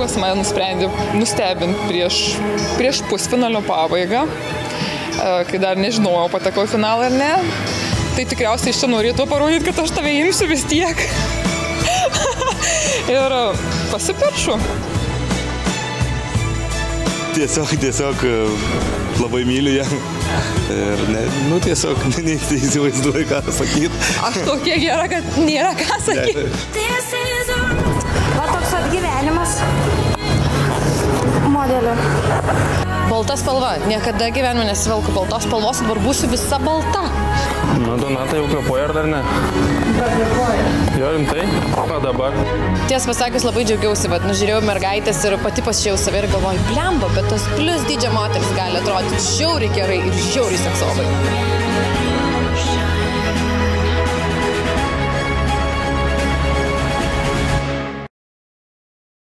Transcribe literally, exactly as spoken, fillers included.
draugas mane nusprendė nustebinti prieš, prieš pusfinalio pabaigą, kai dar nežinojau, patekau į finalą ar ne. Tai tikriausiai iš čia norėtų parodyti, kad aš tave imsiu vis tiek. Ir pasipiršu. Tiesiog, tiesiog labai myliu ją. Ir ne, nu tiesiog neįsivaizduoju, ką sakyti. Aš tokia gera, kad nėra ką sakyti. Va toks atgyvenimas modelio. Balta spalva. Niekada gyvenime nesivelku baltos spalvos, dabar būsiu visa balta. Nu, Donata jau kvėpuoja ar dar ne? Dar kvėpuoja. Jo, rimtai? O dabar? Tiesą pasakius, labai džiaugiausi, bet nužiūrėjau mergaitės ir pati pasižiūrėjau save ir galvoju, blemba, bet tas plius dydžio moteris gali atrodyti žiauriai gerai ir žiauriai seksovai.